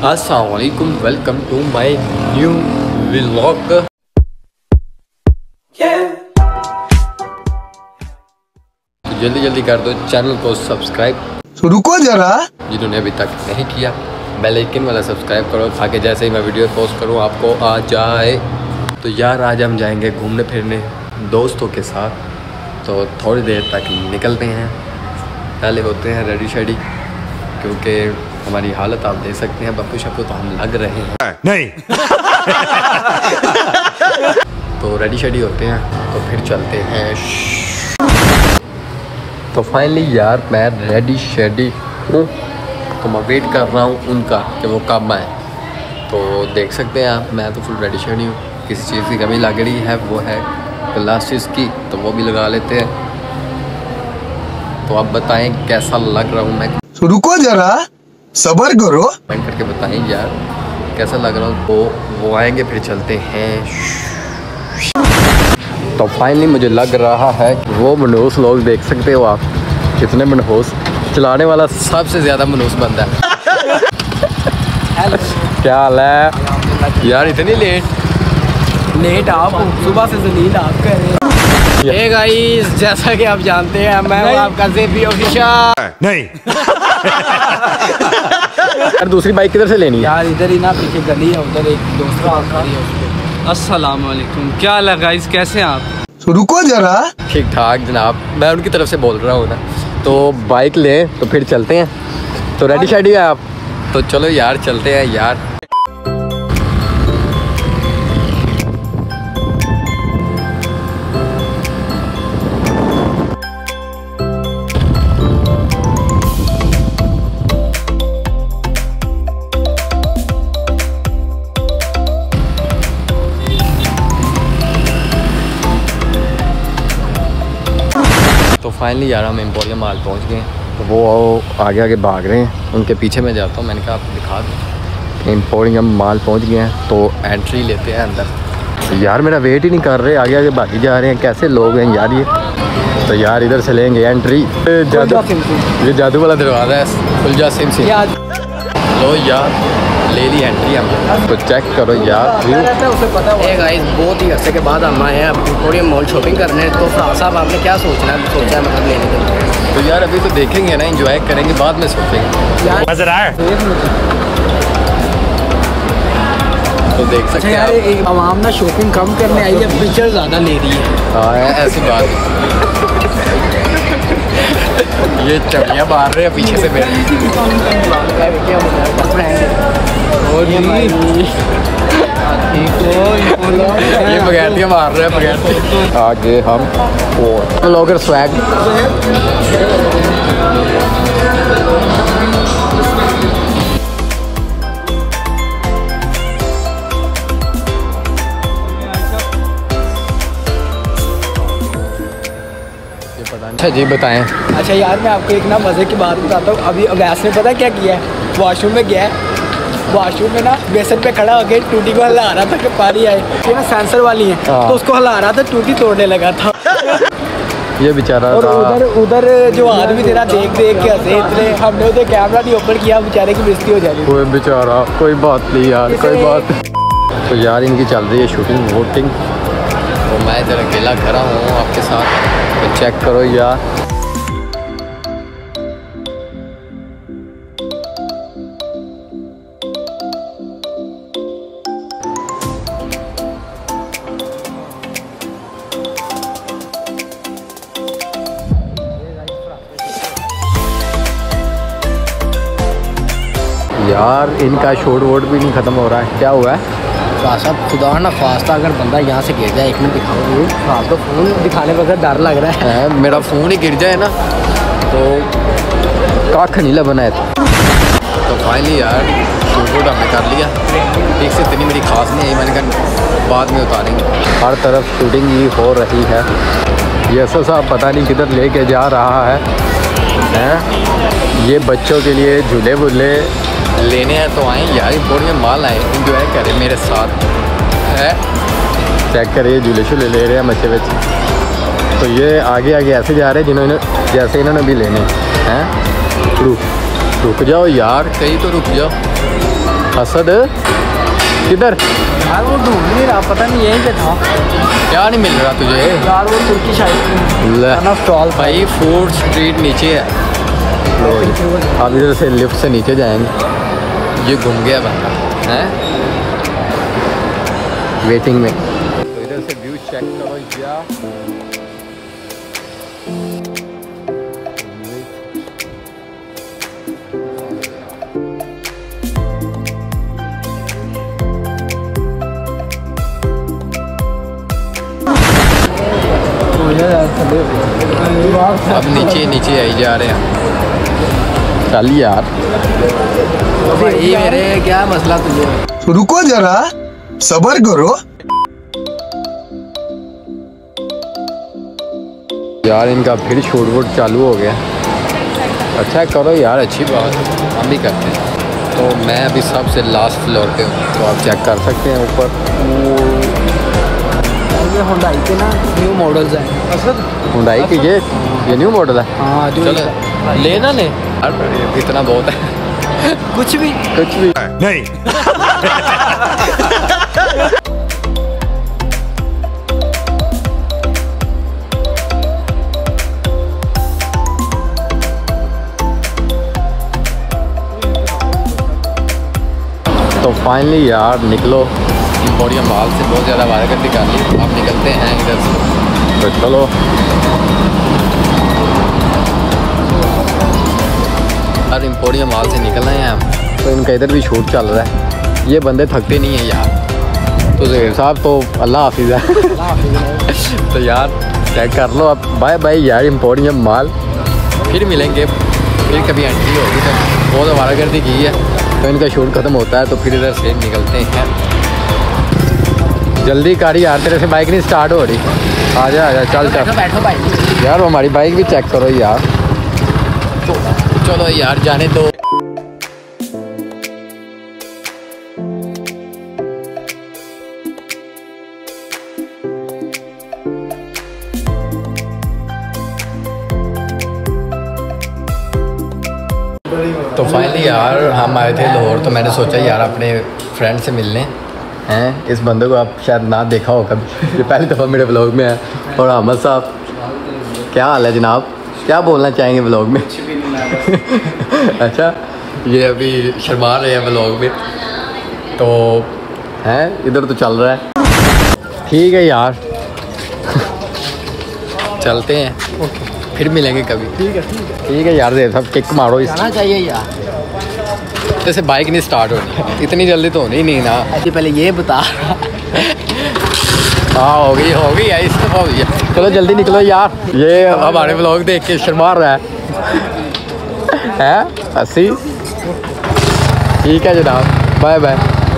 अस्सलाम वालेकुम, welcome to my new vlog. तो जल्दी जल्दी कर दो चैनल को सब्सक्राइब, रुको जरा, जिन्होंने अभी तक नहीं किया बेल आइकन वाला सब्सक्राइब करो ताकि जैसे ही मैं वीडियो पोस्ट करूं आपको आ जाए। तो यार आज हम जाएंगे घूमने फिरने दोस्तों के साथ, तो थोड़ी देर तक निकलते हैं। पहले होते हैं रेडी शेडी, क्योंकि हमारी हालत आप देख सकते हैं, बप्पू शप्पू तो हम लग रहे हैं नहीं। तो रेडी शेडी होते हैं तो फिर चलते हैं। तो फाइनली यार मैं रेडी शेडी हूँ, तो मैं वेट कर रहा हूँ उनका कि वो कब आए। तो देख सकते हैं आप, मैं तो फुल रेडी शेडी हूँ। किसी चीज़ की कमी लग रही है वो है ग्लासेस की, तो वो भी लगा लेते हैं। तो आप बताएं कैसा लग रहा हूँ मैं, रुको जरा, सब्र करो, कमेंट करके बताएं यार कैसा लग रहा हूँ। तो वो आएंगे फिर चलते हैं। तो फाइनली मुझे लग रहा है वो मनहूस लोग देख सकते हो आप, कितने मनहूस, चलाने वाला सबसे ज़्यादा मनहूस बंदा है। क्या हाल है यार, इतनी लेट आप सुबह से जलील आप कह रहे हैं। हे गाइस, जैसा कि आप जानते हैं मैं हूं आपका ज़ेबी ऑफिशियल। नहीं। यार दूसरी बाइक किधर से लेनी है यार, इधर ही ना पीछे गली है, उधर एक दूसरा आसमानी है उसपे। अस्सलाम वालेकुम, क्या हाल है गाइस, कैसे हैं आप? रुको जरा, ठीक ठाक जनाब, मैं उनकी तरफ से बोल रहा हूँ ना। तो बाइक लें तो फिर चलते हैं। तो रेडी शेडी है आप, तो चलो यार चलते हैं यार। तो फाइनली यार हम एम्पोरियम मॉल पहुंच गए हैं। तो वो आगे आगे भाग रहे हैं, उनके पीछे मैं जाता हूँ। मैंने कहा आपको दिखा दूँ, एम्पोरियम मॉल पहुंच गए हैं। तो एंट्री लेते हैं अंदर। तो यार मेरा वेट ही नहीं कर रहे, आगे आगे भागी जा रहे हैं, कैसे लोग हैं यार ये। तो यार इधर से लेंगे एंट्री। ये जादू वाला दरवाज़ा है, खुलजा सिम से। लो यार ले ली एंट्री हम। तो चेक करो यार, हे गाइस, बहुत ही अर्से के बाद हम आए हैं एम्पोरियम मॉल शॉपिंग करने। तो फराज साहब आपने क्या सोचा है मतलब लेने के लिए? तो यार अभी तो देखेंगे ना, एंजॉय करेंगे, बाद में सोचेंगे। नजर आए तो देख सकते हैं यार, आप। आवाम ना शॉपिंग कम करने आई है, पिक्चर ज़्यादा ले रही है। हाँ ऐसी बात है। ये चढ़िया मार रहे हैं पीछे से मेरे। ये बगैरतियाँ मार रहे हैं, बगैरती। आगे हम ब्लॉगर स्वैग। अच्छा जी बताएं। अच्छा यार, मैं आपको एक ना मज़े की बात बताता हूँ। अभी अवैस ने पता क्या किया है, वॉशरूम में गया है, वॉशरूम में ना बेसन पे खड़ा होकर टूटी को हिला रहा था कि पानी आए। ये ना सेंसर वाली है, तो उसको हिला रहा था, टूटी तोड़ने लगा था। ये बेचारा और उधर जो आदमी तेरा देख के हंसे इतने, हमने उधर कैमरा नहीं ओपन किया, बेचारे की बेइज्जती हो जाएगी। कोई बेचारा, कोई बात नहीं यार, कोई बात। तो यार इनकी चल रही है शूटिंग वोटिंग, तो मैं इधर अकेला खड़ा हूँ आपके साथ। तो चेक करो यार, यार इनका शॉट वोट भी नहीं ख़त्म हो रहा है, क्या हुआ है? साहब खुदा ना खास्ता अगर बंदा यहाँ से गिर जाए, एक मिनट दिखाओ। हाँ, तो फ़ोन दिखाने पर डर लग रहा है। मेरा फ़ोन ही गिर जाए ना तो काख नीला बनाए। तो फाइनली यार शूट हमने कर लिया। ठीक से इतनी मेरी खास नहीं आई, मैंने कहा बाद में उतारेंगे। हर तरफ शूटिंग ही हो रही है। ये साहब पता नहीं किधर लेके जा रहा है। ये बच्चों के लिए झूले वूले लेने हैं तो आए यार, एम्पोरियम मॉल आए, इंजॉय करें मेरे साथ है। चेक करिए झूले शूले ले रहे हैं बच्चे बच्चे। तो ये आगे आगे ऐसे जा रहे हैं जिन्होंने जैसे इन्होंने भी लेने हैं। रुक जाओ यार, कहीं तो रुक जाओ। असद किधर? यार वो ढूंढ नहीं रहा, पता नहीं यहीं पे था। क्या नहीं मिल रहा तुझे? यार वो तुर्किश आइसक्रीम स्टॉल भाई फूड स्ट्रीट नीचे है। अब इधर से लिफ्ट से नीचे जाएंगे। ये घूम गया बंदा है वेटिंग में। तो इधर से व्यू चेक करो या अब नीचे नीचे आई जा रहे हैं। चल यार ये मेरे क्या मसला तुझे? रुको जरा सबर करो। यार इनका फिर शूट वूट चालू हो गया। अच्छा करो यार, अच्छी बात, हम भी करते हैं। तो मैं अभी सबसे लास्ट फ्लोर पे हूँ, तो आप चेक कर सकते हैं ऊपर। ये हुंडई के ना न्यू मॉडल्स हैं। हुंडई की ये न्यू मॉडल है। हाँ जो चलो लेना ले यार, इतना बहुत है। कुछ भी नहीं। तो फाइनली यार निकलो, एम्पोरियम मॉल से बहुत ज़्यादा वारगर्दी कर ली। अब निकलते हैं इधर से, तो चलो। यार एम्पोरियम मॉल से निकल रहे हैं हम, तो इनका इधर भी शूट चल रहा है। ये बंदे थकते नहीं हैं यार। तो ज़हीर साहब तो अल्लाह हाफिज़ है। तो यार चेक कर लो अब। बाय बाय यार एम्पोरियम मॉल, फिर मिलेंगे, फिर कभी एंट्री होगी। तो बहुत वारागर्दी की है, तो इनका शूट ख़त्म होता है तो फिर इधर से निकलते हैं। जल्दी कर यार, तेरे से बाइक नहीं स्टार्ट हो रही। आजा आजा चल चल बैठो भाई। यार हमारी बाइक भी चेक करो यार। चलो यार जाने दो। तो फाइनली यार हम आए थे लाहौर, तो मैंने सोचा यार अपने फ्रेंड से मिलने हैं। इस बंदे को आप शायद ना देखा हो कभी, ये पहली दफ़ा मेरे ब्लॉग में है। और अहमद साहब क्या हाल है जनाब, क्या बोलना चाहेंगे ब्लॉग में? अच्छा ये अभी शर्मा रहे हैं ब्लॉग में, तो हैं इधर तो चल रहा है। ठीक है यार चलते हैं, ओके फिर मिलेंगे कभी। ठीक है यार, सब किक मारो इस जाना चाहिए यार। जैसे बाइक नहीं स्टार्ट होनी, इतनी जल्दी तो होनी नहीं ना। पहले ये बता। हाँ हो गई है इस दफ़ा हुई है। चलो जल्दी निकलो यार, ये हमारे ब्लॉग देख के शर्मा रहा है 80। ठीक है जनाब, bye bye.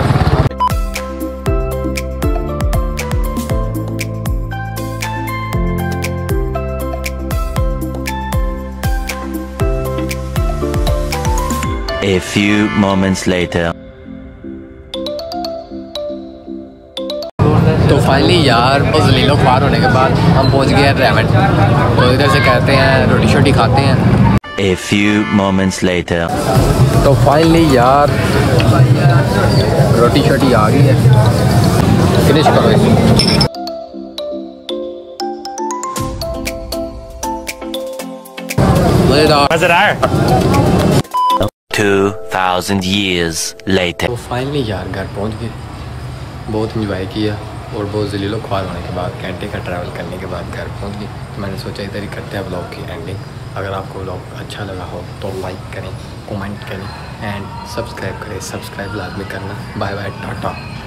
A few moments later. तो फाइनली यार बस लीलो ख्वार होने के बाद हम पहुंच गए हैं रेवेंट। तो इधर से कहते हैं रोटी शोटी खाते हैं। A few moments later. तो फाइनली यार रोटी शोटी आ गई है, फिनिश करो इसे। 2000 years later. तो फाइनली यार घर पहुंच गए, बहुत इंजॉय किया और बहुत जलीलो ख्वार होने के बाद, घंटे का ट्रैवल करने के बाद घर पहुंच गए। तो मैंने सोचा इधर ही करते हैं ब्लॉग की एंडिंग। अगर आपको ब्लॉग अच्छा लगा हो तो लाइक करें, कमेंट करें एंड सब्सक्राइब करें। सब्सक्राइब लाजमी करना। Bye bye, Tata.